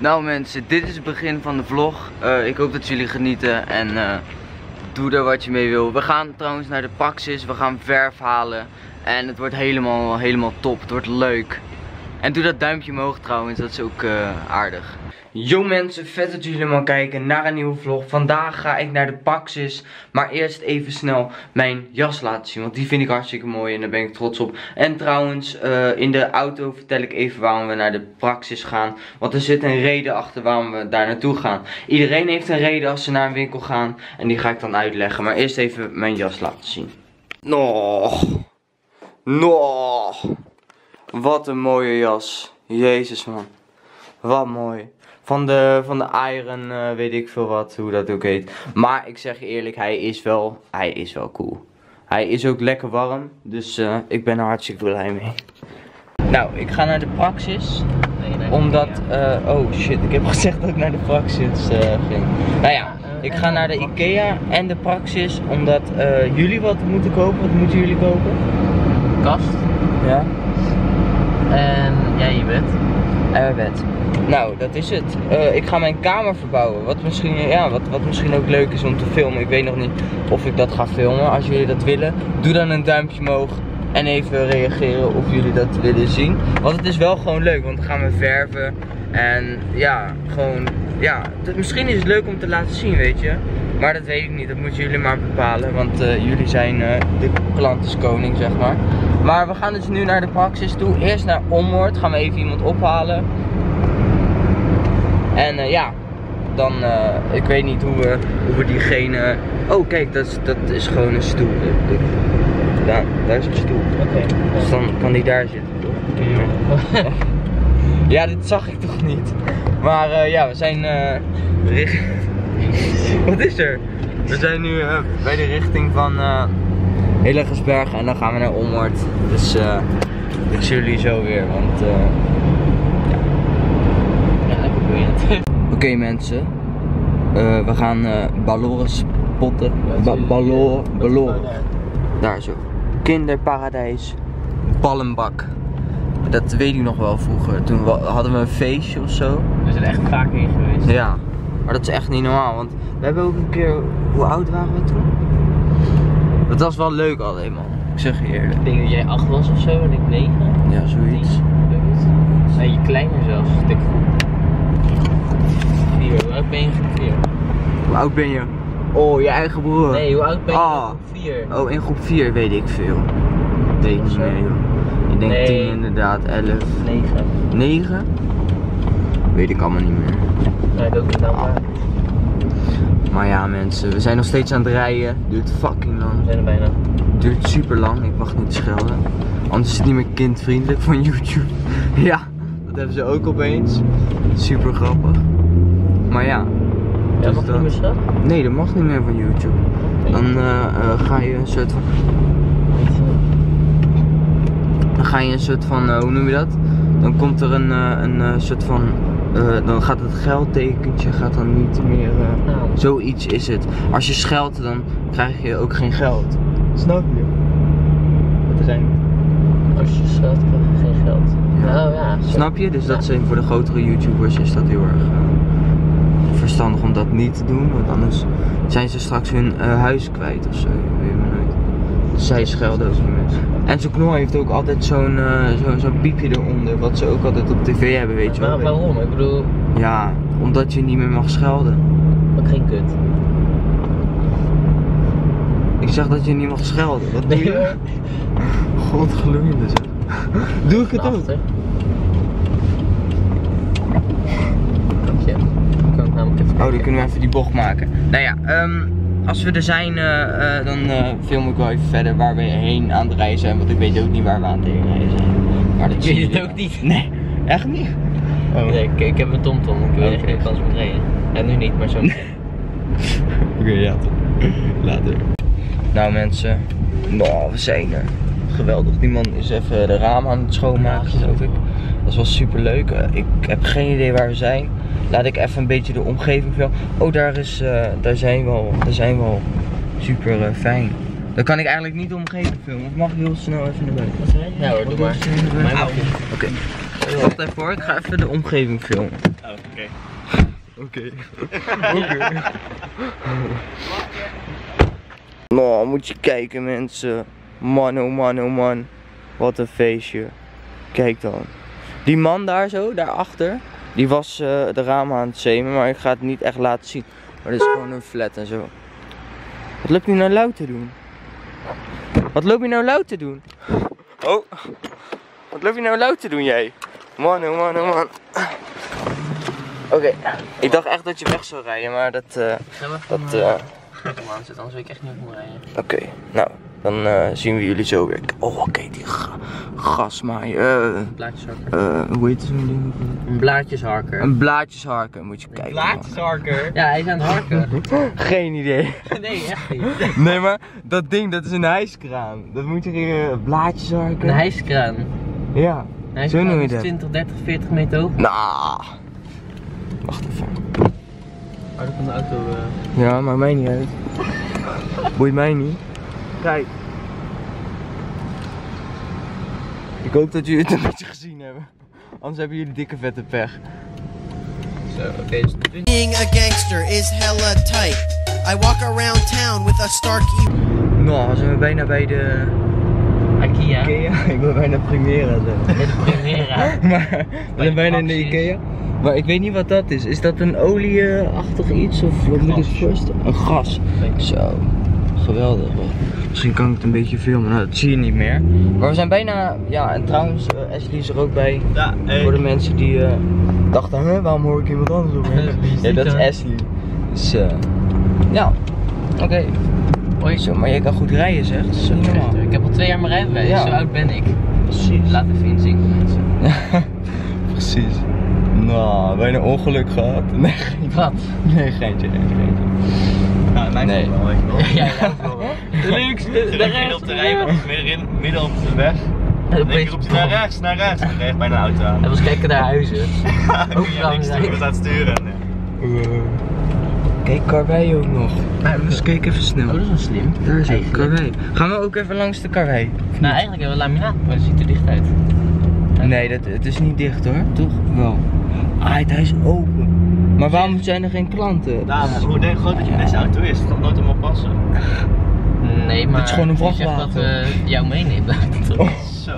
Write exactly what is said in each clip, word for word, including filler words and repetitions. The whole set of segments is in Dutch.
Nou mensen, dit is het begin van de vlog. Uh, ik hoop dat jullie genieten en uh, doe er wat je mee wil. We gaan trouwens naar de Praxis, we gaan verf halen. En het wordt helemaal, helemaal top, het wordt leuk. En doe dat duimpje omhoog trouwens, dat is ook uh, aardig. Yo mensen, vet dat jullie allemaal kijken naar een nieuwe vlog. Vandaag ga ik naar de Praxis. Maar eerst even snel mijn jas laten zien, want die vind ik hartstikke mooi en daar ben ik trots op. En trouwens, uh, in de auto vertel ik even waarom we naar de Praxis gaan. Want er zit een reden achter waarom we daar naartoe gaan. Iedereen heeft een reden als ze naar een winkel gaan. En die ga ik dan uitleggen, maar eerst even mijn jas laten zien. Nog, nog. Wat een mooie jas. Jezus man. Wat mooi. Van de, van de Iron uh, weet ik veel wat, hoe dat ook heet. Maar ik zeg je eerlijk, hij is wel, hij is wel cool. Hij is ook lekker warm, dus uh, ik ben er hartstikke blij mee. Nou, ik ga naar de Praxis. Nee, nee, omdat, uh, oh shit, ik heb gezegd dat ik naar de Praxis uh, ging. Nou ja, ik ga naar de Ikea en de Praxis, omdat uh, jullie wat moeten kopen. Wat moeten jullie kopen? Kast. Ja. En jij je bed. En mijn bed. Nou, dat is het. Uh, ik ga mijn kamer verbouwen. Wat misschien, ja, wat, wat misschien ook leuk is om te filmen. Ik weet nog niet of ik dat ga filmen. Als jullie dat willen, doe dan een duimpje omhoog. En even reageren of jullie dat willen zien. Want het is wel gewoon leuk, want dan gaan we verven. En ja, gewoon, ja, het, misschien is het leuk om te laten zien, weet je. Maar dat weet ik niet, dat moeten jullie maar bepalen. Want uh, jullie zijn uh, de klantenskoning, zeg maar. Maar we gaan dus nu naar de Praxis toe. Eerst naar Ommoord, gaan we even iemand ophalen. En uh, ja, dan, uh, ik weet niet hoe we, hoe we diegene... Oh kijk, dat is, dat is gewoon een stoel. Daar, daar is een stoel. Oké. Okay. Dus dan kan die daar zitten, toch? Ja. Ja, dit zag ik toch niet. Maar uh, ja, we zijn... Uh, Wat is er? We zijn nu uh, bij de richting van uh, Hillegersberg en dan gaan we naar Ommoord. Dus uh, ik zie jullie zo weer, want... Uh, Oké okay, mensen, uh, we gaan uh, balloren spotten, ba balloren, balloren, daar zo, kinderparadijs, ballenbak, dat weet ik nog wel vroeger, toen hadden we een feestje of zo. We zijn echt vaak heen geweest. Ja, maar dat is echt niet normaal, want we hebben ook een keer, hoe oud waren we toen? Dat was wel leuk alleen man, ik zeg je eerlijk. Ik denk dat jij acht was of zo en ik negen. Ja, zoiets. Nee, je kleiner zelfs, stuk Hoe oud ben je in groep vier? Hoe oud ben je? Oh, je eigen broer. Nee, hoe oud ben je oh. in groep vier? Oh, in groep vier weet ik veel. Weet ik niet meer joh. Ik denk nee. tien inderdaad, elf. negen. negen? Weet ik allemaal niet meer. Nee, ik ook niet nou maar. Maar ja mensen, we zijn nog steeds aan het rijden. Duurt fucking lang. We zijn er bijna. Duurt super lang, ik mag niet schelden. Anders is het niet meer kindvriendelijk van YouTube. Ja, dat hebben ze ook opeens. Super grappig. Maar ja. Ja, dus mag dat... niet meer zo? Nee, dat mag niet meer van YouTube. Dan uh, uh, ga je een soort van... Dan ga je een soort van, uh, hoe noem je dat? Dan komt er een, uh, een uh, soort van... Uh, dan gaat het geldtekentje gaat dan niet meer... Uh, oh. Zoiets is het. Als je scheldt dan krijg je ook geen geld. Snap je? Wat er zijn... Als je scheldt krijg je geen geld. Ja. Oh ja. Zo. Snap je? Dus dat zijn voor de grotere YouTubers is dat heel erg... Uh, verstandig om dat niet te doen, want anders zijn ze straks hun uh, huis kwijt of zo, weet je maar nooit. Dus zij schelden ook niet meer. En zo'n knol heeft ook altijd zo'n uh, zo, zo'n piepje eronder, wat ze ook altijd op tv hebben, weet je wel. Maar waarom? Ik bedoel... Ja, omdat je niet meer mag schelden. Ook geen kut. Ik zeg dat je niet mag schelden, wat doe je? God gloeiende zeg. Doe ik het ook? Oh, dan kunnen we even die bocht maken. Nou ja, um, als we er zijn, uh, uh, dan uh, film ik wel even verder waar we heen aan het rijden zijn. Want ik weet ook niet waar we aan het rijden zijn. Maar dat weet je het ook niet? Nee, echt niet? Oh. Nee, ik, ik heb een tomtom, ik weet echt geen kans om te rijden. Ja, nu niet, maar zo. Oké, okay, ja toch. Later. Nou mensen, nou, we zijn er. Geweldig. Die man is even de ramen aan het schoonmaken, geloof ik. Dat is wel super leuk. Uh, ik heb geen idee waar we zijn. Laat ik even een beetje de omgeving filmen. Oh, daar, is, uh, daar, zijn we al, daar zijn we al super uh, fijn. Dan kan ik eigenlijk niet de omgeving filmen. Of mag ik heel snel even naar buiten? Ja hoor, doe maar. Oké. Okay. Wacht even hoor, ik ga even de omgeving filmen. Oké. Oké. Oké. Oké. Nou, moet je kijken mensen. Man, oh man, oh man. Wat een feestje. Kijk dan. Die man daar zo, daarachter, die was uh, de ramen aan het zemen, maar ik ga het niet echt laten zien. Maar dit is gewoon een flat en zo. Wat loop je nou luid te doen? Wat loop je nou luid te doen? Oh. Wat loop je nou luid te doen jij? Man, oh man, oh man. Oké, okay. Ik dacht echt dat je weg zou rijden, maar dat... Uh, dat uh... Anders wil ik echt niet meer rijden. Oké, okay. Nou, dan uh, zien we jullie zo weer. Oh, oké, okay, die ga gasmaai. Uh, een blaadjesharker. Uh, hoe heet zo'n ding? Een blaadjesharker. Een blaadjesharker, moet je een kijken. Blaadjesharker? Ja, hij is aan het harken. Geen idee. Nee, echt niet. Nee, maar dat ding, dat is een hijskraan. Dat moet je hier blaadjesharker. Een hijskraan? Ja, zo noem je dat. twintig, dertig, veertig meter hoog. Nou, wacht even. Ouder van de auto. Uh... Ja, maakt mij niet uit. Boeit mij niet. Kijk. Ik hoop dat jullie het een beetje gezien hebben. Anders hebben jullie dikke vette pech. Zo, oké. Okay, dus... Being a gangster is hella tight. I walk around town with a Stark E. Nou, zijn we bijna bij de... Ikea. Ikea? Ik wil bijna Primera zeggen. Ja, de Primera. Maar we zijn bijna in de Ikea. Maar ik weet niet wat dat is. Is dat een olie-achtig iets of wat moet ik het voorstellen? Een gas. Zo, geweldig. Misschien kan ik het een beetje filmen, nou dat zie je niet meer. Maar we zijn bijna, ja en trouwens uh, Ashley is er ook bij. Ja, hey. Voor de mensen die uh, dachten, hè, waarom hoor ik iemand anders op? Ja, dat is Ashley. Dus uh, ja, oké. Okay. Hoi zo, maar jij kan goed rijden zeg, dat is zo normaal. Ik heb al twee jaar mijn rijbewijs, ja. Zo oud ben ik. Precies. Laat even inzinken mensen. Precies. Nou, bijna ongeluk gehad. Nee, geen... Wat? Nee, geintje, nee, geintje. Nou, mijn nee. wel, weet je wel. Ja, ja, wel. De leukste, de rechts. Op de rijbaan, midden, midden op de weg. En dan roept hij naar rechts, naar rechts. Dan krijg je bijna een auto aan. En we kijken naar huizen. Ook belangrijk. We staan sturen. Uh, kijk, Karwei ook nog. Nou, dus kijk even snel. Oh, dat is wel slim. Daar is een Karwei. Gaan we ook even langs de Karwei? Nou, eigenlijk hebben we laminaat, maar het ziet er dicht uit. Nee, dat, het is niet dicht hoor. Toch? Wel. Ah, hij is open. Maar waarom zijn er geen klanten? Nou, hoe denk je groot dat je deze auto is? Het gaat nooit helemaal passen. Nee, maar het is gewoon een vrachtwagen. dat we jou meenemen. Oh. Zo.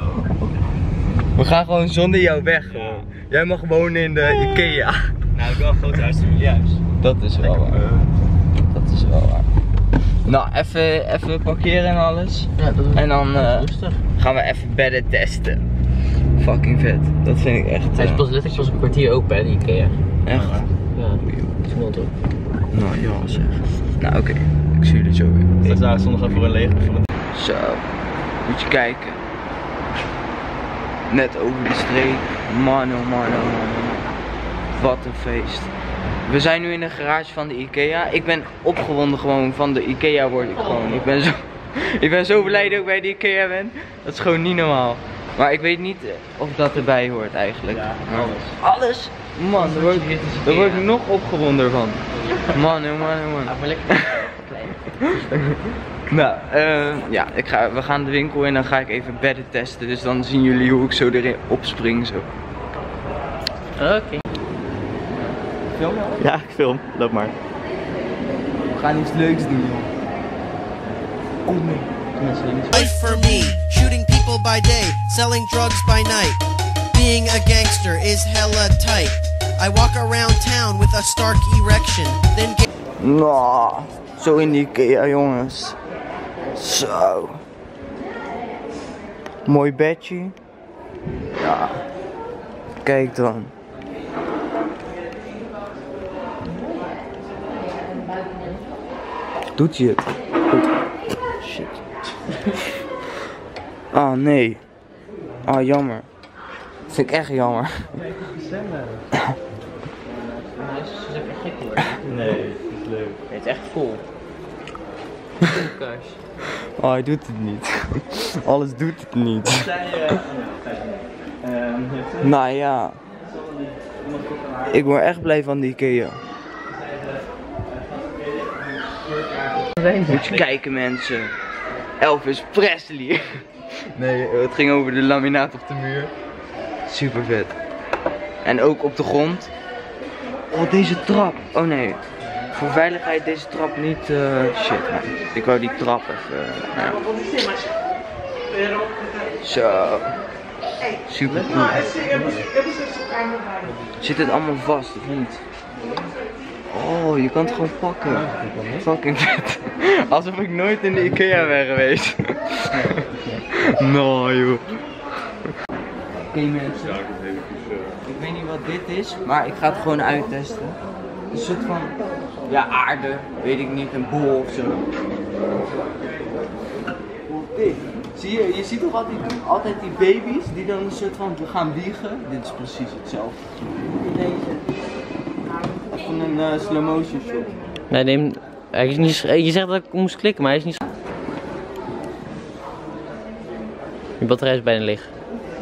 We gaan gewoon zonder jou weg. Ja. Jij mag wonen in de Ikea. Nou, ik wil een groot huis in juist. Dat is wel waar. Dat is wel waar. Nou, even, even parkeren en alles. Ja, dat is en dan uh, rustig. Gaan we even bedden testen. Fucking vet. Dat vind ik echt. Uh... Hij is pas letterlijk pas een kwartier open, hè, die Ikea. Echt? Ja, het is wel top. Nou ja, zeg. Nou oké, okay. Ik zie jullie zo weer. Dat is daar zondag voor een leeg. Zo, moet je kijken. Net over de streep. Man oh man oh man. Wat een feest. We zijn nu in de garage van de Ikea. Ik ben opgewonden gewoon van de Ikea word ik gewoon. Ik ben zo, ik ben zo blij dat ik bij de Ikea ben. Dat is gewoon niet normaal. Maar ik weet niet of dat erbij hoort eigenlijk. Ja, alles. Alles? Man, daar word, daar word ik nog opgewonden van. Man, oh man, oh man. Ja, maar lekker klein. Nou, uh, ja, ik ga, we gaan de winkel in en dan ga ik even bedden testen. Dus dan zien jullie hoe ik zo erin opspring zo. Oké. Okay. Film nou? Ja, ik film. Loop maar. We gaan iets leuks doen, joh. Kom mee. Life for me, shooting people by day, selling drugs by night. Being a gangster is hella tight. I walk around town with a Stark erection, then get... Nou, zo in die Ikea, jongens. Zo. Mooi bedje. Ja. Kijk dan. Doet hij het? Oh. Shit. Ah, nee. Ah, jammer. Vind ik echt jammer. Nee, het is leuk. Het is echt vol. Oh, hij doet het niet. Alles doet het niet. Nou ja. Ik word echt blij van die Ikea. Moet je kijken mensen. Elvis Presley. Nee, het ging over de laminaat op de muur. Super vet. En ook op de grond. Oh, deze trap. Oh nee. Voor veiligheid deze trap niet. Uh, shit man. Ik wou die trap even. Uh, ja. Zo. Super cool. Zit het allemaal vast of niet? Oh, je kan het gewoon pakken. Fucking vet. Alsof ik nooit in de Ikea ben geweest. Nou joh. Oké okay, mensen. Ik weet niet wat dit is, maar ik ga het gewoon uittesten. Een soort van, ja, aarde, weet ik niet, een bol of zo. Dit. Zie je, je ziet toch altijd, altijd die baby's die dan een soort van gaan wiegen. Dit is precies hetzelfde. Deze. Even een uh, slow motion shot. Nee, neem. Hij is niet, je zegt dat ik moest klikken, maar hij is niet. Je batterij is bijna leeg.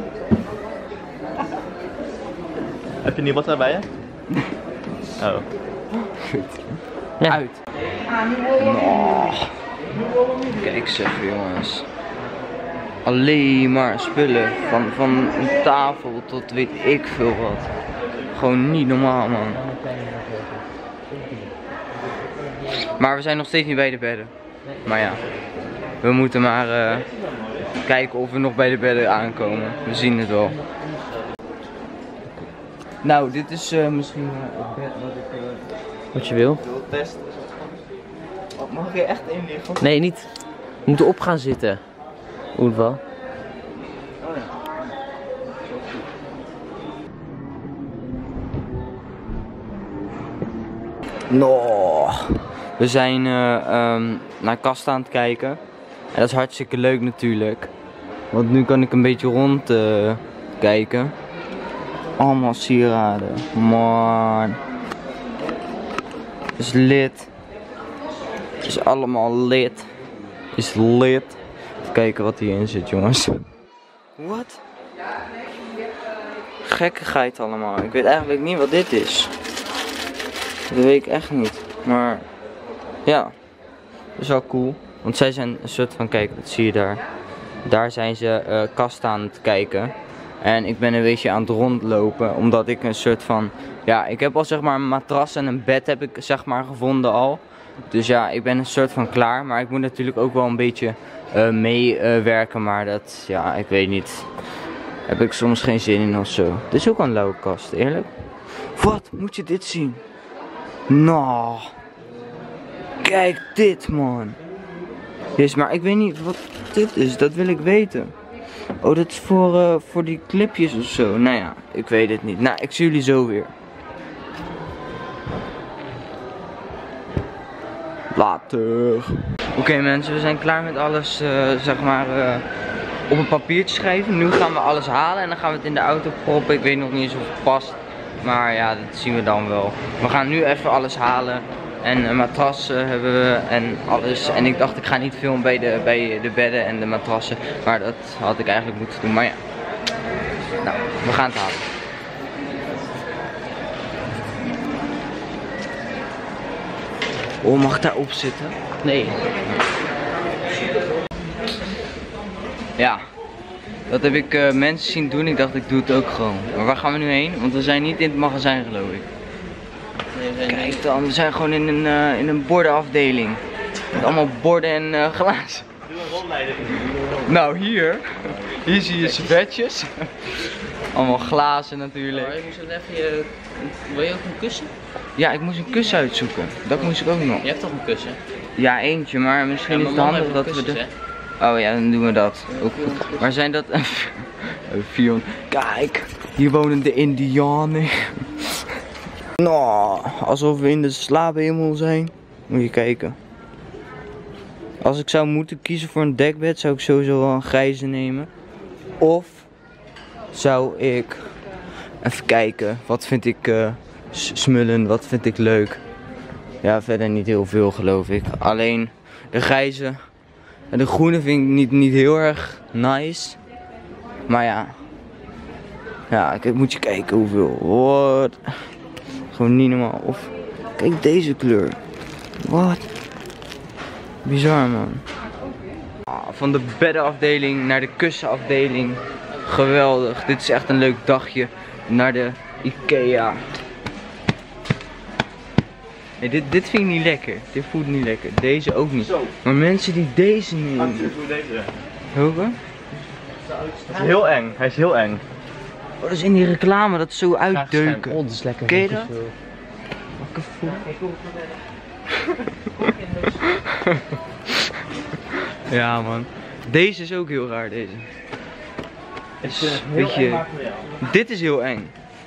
Heb je niet wat bij je? Oh. Goed. Ja. Uit. Oh. Kijk eens even jongens. Alleen maar spullen. Van, van een tafel tot weet ik veel wat. Gewoon niet normaal man. Maar we zijn nog steeds niet bij de bedden. Maar ja. We moeten maar uh, kijken of we nog bij de bedden aankomen. We zien het wel. Nou, dit is uh, misschien uh, het bed wat ik uh, wat je wil. wil testen. Oh, mag ik er echt in liggen? Nee, niet. We moeten op gaan zitten. Oerval. Oh ja. No. We zijn uh, um, naar kasten aan het kijken. En dat is hartstikke leuk natuurlijk. Want nu kan ik een beetje rond uh, kijken. Allemaal sieraden. Man. Is lid. Is allemaal lid. Is lid. Even kijken wat hierin zit jongens. Wat? Gekkigheid allemaal. Ik weet eigenlijk niet wat dit is. Dat weet ik echt niet. Maar ja. Dat is wel cool. Want zij zijn een soort van, kijk, dat zie je daar. Daar zijn ze uh, kasten aan het kijken. En ik ben een beetje aan het rondlopen. Omdat ik een soort van, ja, ik heb al zeg maar een matras en een bed heb ik zeg maar gevonden al. Dus ja, ik ben een soort van klaar. Maar ik moet natuurlijk ook wel een beetje uh, meewerken. Uh, maar dat, ja, ik weet niet. Heb ik soms geen zin in of zo. Dit is ook een lauwe kast, eerlijk. Wat? Moet je dit zien? Nou. Kijk dit, man. Yes, maar ik weet niet wat dit is. Dat wil ik weten. Oh, dat is voor, uh, voor die clipjes of zo. Nou ja, ik weet het niet. Nou, ik zie jullie zo weer. Later. Oké okay, mensen, we zijn klaar met alles, uh, zeg maar, uh, op een papiertje schrijven. Nu gaan we alles halen en dan gaan we het in de auto proppen. Ik weet nog niet eens of het past. Maar ja, dat zien we dan wel. We gaan nu even alles halen. En een matras uh, hebben we en alles. En ik dacht ik ga niet filmen bij de, bij de bedden en de matrassen. Maar dat had ik eigenlijk moeten doen. Maar ja. Nou, we gaan het halen. Oh, mag ik daarop zitten? Nee. Ja. Dat heb ik uh, mensen zien doen. Ik dacht ik doe het ook gewoon. Maar waar gaan we nu heen? Want we zijn niet in het magazijn geloof ik. Kijk dan, we zijn gewoon in een, uh, in een bordenafdeling. Met allemaal borden en uh, glazen. Doe een rondleiding. Nou hier, hier zie je servetjes. Allemaal glazen natuurlijk. Maar je moest even je... Wil je ook een kussen? Ja, ik moest een kussen uitzoeken. Dat moest ik ook nog. Je hebt toch een kussen? Ja, eentje, maar misschien ja, is het handig dat we de... Oh ja, dan doen we dat. Ook goed. Maar zijn dat... vierhonderd. Kijk, hier wonen de Indianen. Nou, alsof we in de slaaphemel zijn. Moet je kijken. Als ik zou moeten kiezen voor een dekbed, zou ik sowieso wel een grijze nemen. Of zou ik even kijken, wat vind ik uh, smullen, wat vind ik leuk. Ja, verder niet heel veel geloof ik. Alleen de grijze en de groene vind ik niet, niet heel erg nice. Maar ja. Ja, kijk, moet je kijken hoeveel. What? Gewoon niet normaal. Of kijk deze kleur. Wat? Bizar man. Ah, van de beddenafdeling naar de kussenafdeling. Geweldig. Dit is echt een leuk dagje naar de Ikea. Nee, dit, dit vind ik niet lekker. Dit voelt niet lekker. Deze ook niet. Maar mensen die deze nemen. Deze. Welke? Dat is heel eng. Hij is heel eng. Oh, dat is in die reclame dat zo uitdeuken. Oh, dat is lekker. Ken je dat? Wakker voel. Ja man. Deze is ook heel raar, deze. Het is Weet heel je, eng materiaal. dit is heel eng.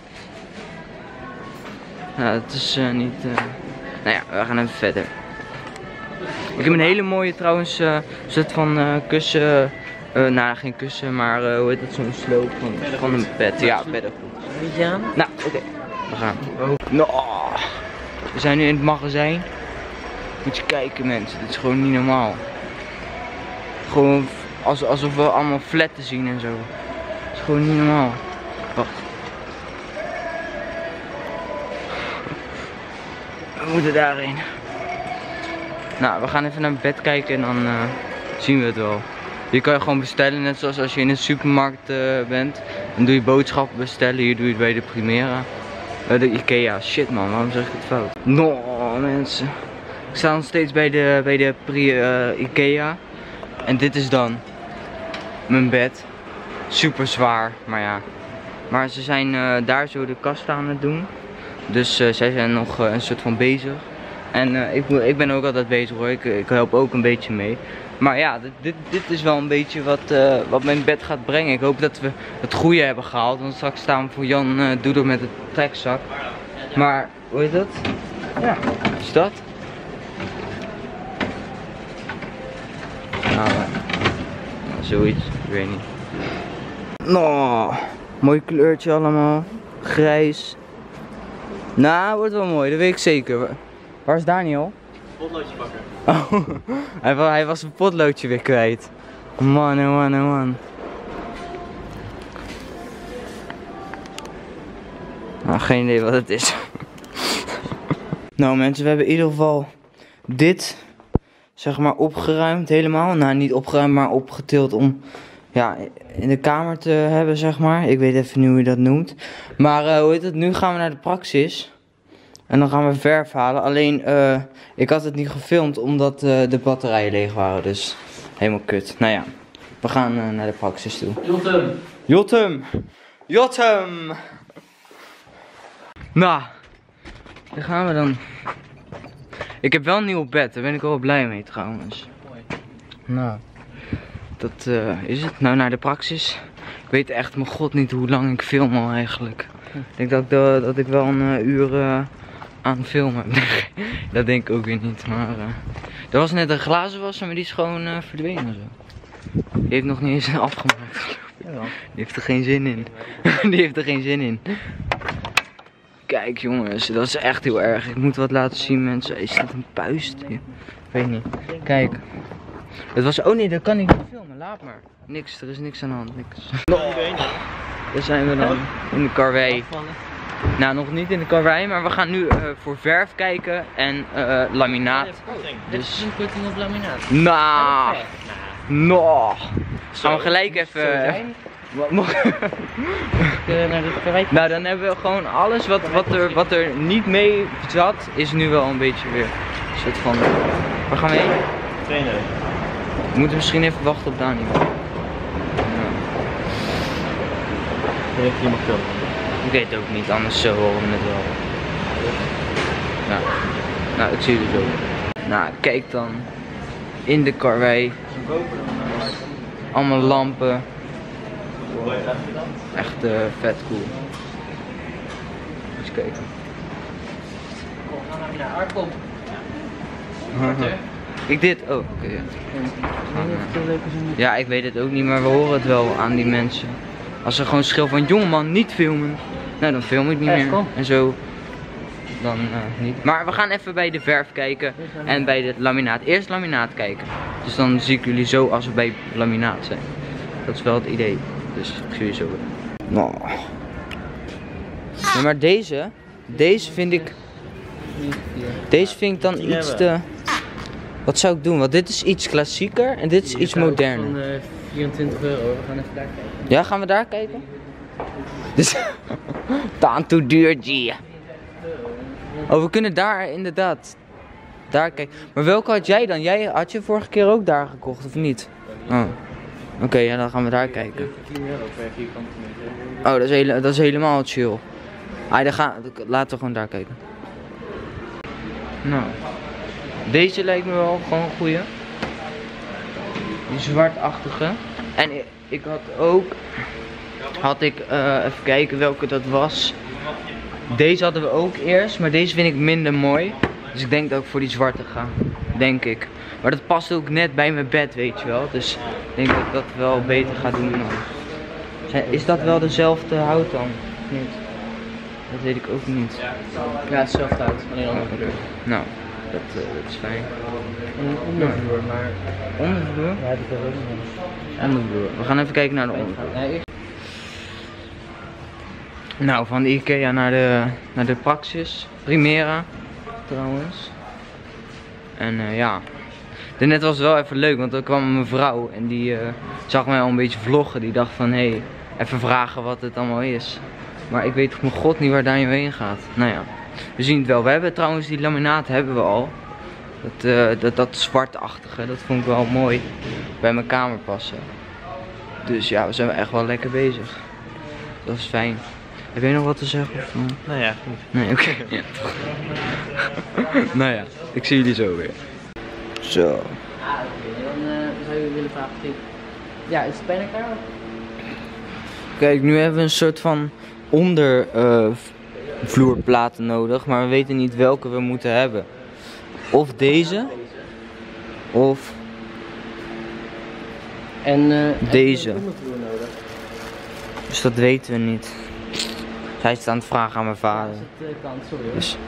Ja, het is uh, niet... Uh... Nou ja, we gaan even verder. Ik heb een hele mooie trouwens, uh, soort van uh, kussen... Uh, nou, geen kussen, maar uh, hoe heet dat, zo'n sloop van, van een bed. Ja, beddengoed. Weet je aan? Nou, oké. Okay. We gaan. No. We zijn nu in het magazijn. Moet je kijken mensen, dit is gewoon niet normaal. Gewoon als, alsof we allemaal flatten zien en zo. Het is gewoon niet normaal. Wacht. We moeten daarheen. Nou, we gaan even naar het bed kijken en dan uh, zien we het wel. Hier kan je gewoon bestellen, net zoals als je in een supermarkt uh, bent. Dan doe je boodschappen bestellen, hier doe je het bij de Primera. Uh, de Ikea, shit man, waarom zeg ik het fout? No mensen. Ik sta nog steeds bij de, bij de pri, uh, Ikea. En dit is dan mijn bed. Super zwaar, maar ja. Maar ze zijn uh, daar zo de kast aan het doen. Dus uh, zij zijn nog uh, een soort van bezig. En uh, ik, ik ben ook altijd bezig hoor, ik, ik help ook een beetje mee. Maar ja, dit, dit, dit is wel een beetje wat, uh, wat mijn bed gaat brengen. Ik hoop dat we het goede hebben gehaald. Want straks staan we voor Jan uh, Doeder met het trekzak. Maar, hoe heet dat? Ja, is dat? Nou, uh, zoiets, ik weet niet. Nou, mooi kleurtje allemaal. Grijs. Nou, wordt wel mooi, dat weet ik zeker. Waar is Daniel? Potloodje pakken. Oh, hij, was, hij was een potloodje weer kwijt. Man, oh man, oh man. Nou, geen idee wat het is. Nou mensen, we hebben in ieder geval dit, zeg maar, opgeruimd helemaal. Nou, niet opgeruimd, maar opgetild om, ja, in de kamer te hebben, zeg maar. Ik weet even niet hoe je dat noemt. Maar, uh, hoe heet het, nu gaan we naar de Praxis. En dan gaan we verf halen. Alleen, uh, ik had het niet gefilmd omdat uh, de batterijen leeg waren. Dus helemaal kut. Nou ja, we gaan uh, naar de Praxis toe. Jotem! Jotem! Jotem! Nou, daar gaan we dan. Ik heb wel een nieuw bed. Daar ben ik wel blij mee trouwens. Nou, dat uh, is het. Nou, naar de Praxis. Ik weet echt, mijn god, niet hoe lang ik film al eigenlijk. Ik denk dat ik, de, dat ik wel een uh, uur... Uh, aan filmen. Dat denk ik ook weer niet, maar uh, er was net een glazenwasser, maar die is gewoon uh, verdwenen zo. Die heeft nog niet eens afgemaakt geloof ik. Die heeft er geen zin in. Die heeft er geen zin in. Kijk jongens, dat is echt heel erg. Ik moet wat laten zien mensen. Is dit een puist? Ik weet niet. Kijk. Het was ook niet, dat kan ik niet filmen, laat maar. Niks, er is niks aan de hand, niks. Daar zijn we dan in de karwei. Nou, nog niet in de karwei, maar we gaan nu uh, voor verf kijken en uh, laminaat. Dus een korting op laminaat. Nou, nou, gaan we gelijk even. Wat mag? Nou, dan hebben we gewoon alles wat, wat, er, wat er niet mee zat, is nu wel een beetje weer een soort van. Waar gaan we heen? Trainen. We moeten misschien even wachten op Daniel. Ja. Heeft iemand filmen? Ik weet het ook niet, anders uh, horen we het wel. Nou, nou, ik zie het zo. Nou, kijk dan. In de karwei. Allemaal lampen. Echt uh, vet cool. Eens kijken. Kom, gaan we naar Arkom. Ik dit? Oh, oké. Okay, ja. Ja, ik weet het ook niet, maar we horen het wel aan die mensen. Als ze gewoon schreeuwen van jongeman, niet filmen. Nou, dan film ik niet meer. En zo. Dan uh, niet. Maar we gaan even bij de verf kijken. En bij het laminaat. Eerst laminaat kijken. Dus dan zie ik jullie zo als we bij laminaat zijn. Dat is wel het idee. Dus ik zie jullie zo weer. Nou. Ja, maar deze. Deze vind ik. Deze vind ik dan iets te. Wat zou ik doen? Want dit is iets klassieker en dit is iets moderner. Van uh, vierentwintig euro. We gaan even daar kijken. Ja, gaan we daar kijken? Dus. Taan toe duur, G. Oh, we kunnen daar inderdaad. Daar kijken. Maar welke had jij dan? Jij had je vorige keer ook daar gekocht of niet? Oh. Oké, okay, ja, dan gaan we daar kijken. tien euro per vierkante meter. Oh, dat is, hele, dat is helemaal chill. Ah, dan gaan, laten we gewoon daar kijken. Nou. Deze lijkt me wel gewoon een goeie. Die zwartachtige. En ik, ik had ook. Had ik uh, even kijken welke dat was. Deze hadden we ook eerst, maar deze vind ik minder mooi. Dus ik denk dat ik voor die zwarte ga. Denk ik. Maar dat past ook net bij mijn bed, weet je wel. Dus ik denk dat ik dat wel beter ga doen dan. Is dat wel dezelfde hout dan? Of niet? Dat weet ik ook niet. Ja, hetzelfde hout, alleen andere kleur. Nou, dat, uh, dat is fijn. Een ondervloer, maar... Ondervloer? Ja, heb ik er ook nog. Ondervloer. We gaan even kijken naar de ondervloer. Nee, eerst... Nou, van de Ikea naar de, naar de Praxis. Primera, trouwens. En uh, ja. Daarnet was het wel even leuk, want er kwam een mevrouw en die uh, zag mij al een beetje vloggen. Die dacht van, hé, hey, even vragen wat het allemaal is. Maar ik weet op mijn god niet waar Daniel heen gaat. Nou ja, we zien het wel. We hebben trouwens die laminaat hebben we al. Dat, uh, dat, dat zwartachtige, dat vond ik wel mooi. Bij mijn kamer passen. Dus ja, we zijn echt wel lekker bezig. Dat is fijn. Heb jij nog wat te zeggen? Of? Nou ja, goed. Nee, oké. Okay. Ja, toch. Nou ja, ik zie jullie zo weer. Zo. Ah, oké. Dan uh, zou je willen vragen, Piet. Ja, is het bijna klaar? Kijk, nu hebben we een soort van ondervloerplaten uh, nodig, maar we weten niet welke we moeten hebben. Of deze, of en, uh, deze. En ondervloer nodig. Dus dat weten we niet. Hij staat aan het vragen aan mijn vader. Ja, dat uh, kan, sorry hoor. Dus.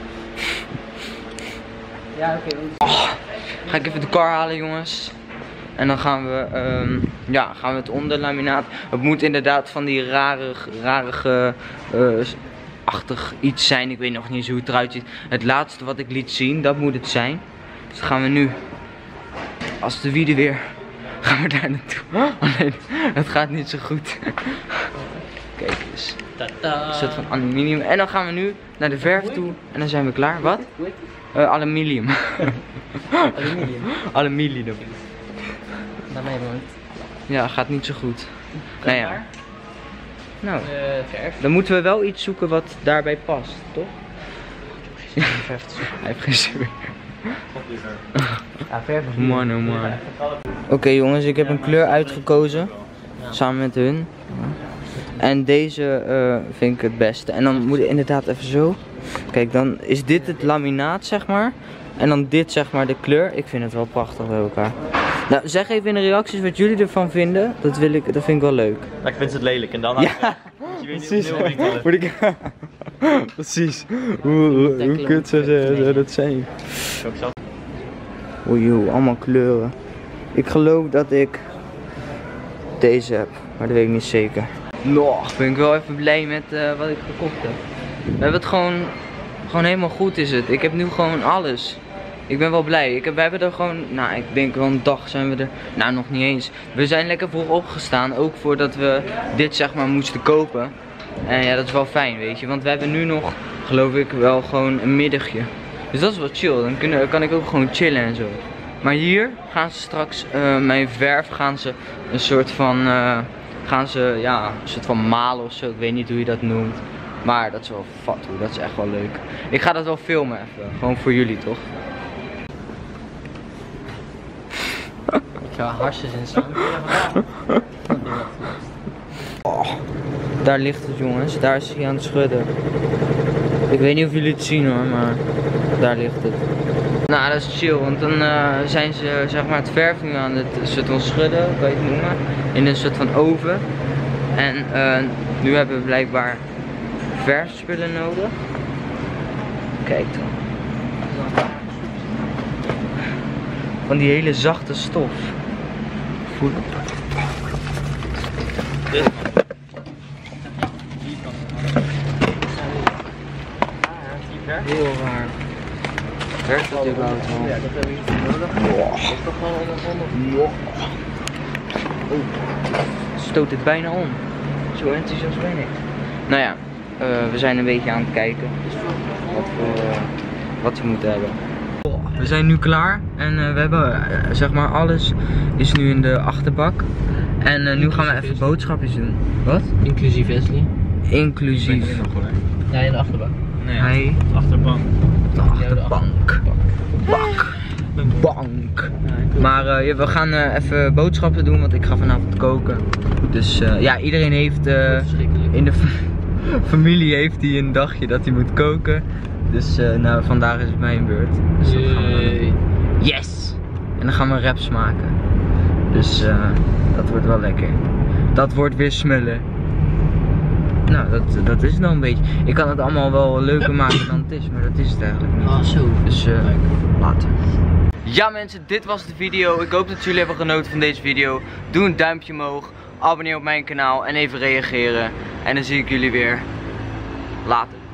Ja, oké. Okay, Oh, ga ik even de kar halen, jongens. En dan gaan we, um, ja, gaan we het onderlaminaat. Het moet inderdaad van die rare, rare, uh, achtig iets zijn. Ik weet nog niet eens hoe het eruit ziet. Het laatste wat ik liet zien, dat moet het zijn. Dus dan gaan we nu, als de wieden weer, gaan we daar naartoe. Alleen, het gaat niet zo goed. Kijk eens. Een soort van aluminium. En dan gaan we nu naar de verf toe. En dan zijn we klaar. Wat? Uh, aluminium. Aluminium. Aluminium. Dan nemen we het. Ja, gaat niet zo goed. Nou ja. Nou, Uh, verf. dan moeten we wel iets zoeken wat daarbij past, toch? Verf te zoeken. Hij heeft geen zin meer. Ja, verf is Man, oh man. Oké okay, jongens, ik heb een kleur uitgekozen. Samen met hun. En deze uh, vind ik het beste. En dan moet ik inderdaad even zo. Kijk, dan is dit het laminaat, zeg maar. En dan dit, zeg maar, de kleur. Ik vind het wel prachtig bij elkaar. Nou, zeg even in de reacties wat jullie ervan vinden. Dat, wil ik, dat vind ik wel leuk. Nou, ik vind het lelijk en dan... Ja, je weet precies. niet hoe Moet ik... Precies. Hoe, hoe, hoe kut zou zou dat zijn? Oei, joh, allemaal kleuren. Ik geloof dat ik deze heb, maar dat weet ik niet zeker. Nog ben ik wel even blij met uh, wat ik gekocht heb. We hebben het gewoon, gewoon helemaal goed is het. Ik heb nu gewoon alles. Ik ben wel blij. Ik heb, we hebben er gewoon, nou ik denk wel een dag zijn we er, nou nog niet eens. We zijn lekker vroeg opgestaan, ook voordat we dit zeg maar moesten kopen. En ja, dat is wel fijn, weet je. Want we hebben nu nog, geloof ik, wel gewoon een middagje. Dus dat is wel chill. Dan kunnen, kan ik ook gewoon chillen en zo. Maar hier gaan ze straks, uh, mijn verf gaan ze een soort van, uh, gaan ze, ja, een soort van malen of zo. Ik weet niet hoe je dat noemt. Maar dat is wel fat hoor, dat is echt wel leuk. Ik ga dat wel filmen even, gewoon voor jullie toch? Ik ga harsjes in staan. Oh, daar ligt het jongens, daar is hij aan het schudden. Ik weet niet of jullie het zien hoor, maar daar ligt het. Nou, dat is chill, want dan uh, zijn ze zeg maar het verf nu aan het soort van schudden, kan je het noemen, in een soort van oven. En uh, nu hebben we blijkbaar verfspullen nodig. Kijk dan. Van die hele zachte stof. Voelen. Heel raar. Werkt dat überhaupt wel? Ja, dat heb ik nodig. Dat is toch gewoon ondervonden? Oh, stoot het bijna om. Zo enthousiast ben ik. Nou ja, uh, we zijn een beetje aan het kijken. wat, voor, uh, wat ze moeten hebben. We zijn nu klaar en uh, we hebben uh, zeg maar alles is nu in de achterbak. En uh, nu gaan we even boodschapjes doen. Wat? Inclusief Wesley. Inclusief. Ja, in de achterbak. Nee, Hij. achterbank. De achterbank. Bak. Bank. Maar uh, ja, we gaan uh, even boodschappen doen, want ik ga vanavond koken. Dus uh, ja, iedereen heeft uh, in de familie heeft hij een dagje dat hij moet koken. Dus uh, nou, vandaag is het mijn beurt. Dus dat gaan we doen. Yes! En dan gaan we raps maken. Dus uh, dat wordt wel lekker. Dat wordt weer smullen. Nou, dat, dat is het dan een beetje. Ik kan het allemaal wel leuker maken dan het is, maar dat is het eigenlijk niet. Ah, zo. Dus uh, later. Ja mensen, dit was de video. Ik hoop dat jullie hebben genoten van deze video. Doe een duimpje omhoog. Abonneer op mijn kanaal en even reageren. En dan zie ik jullie weer later.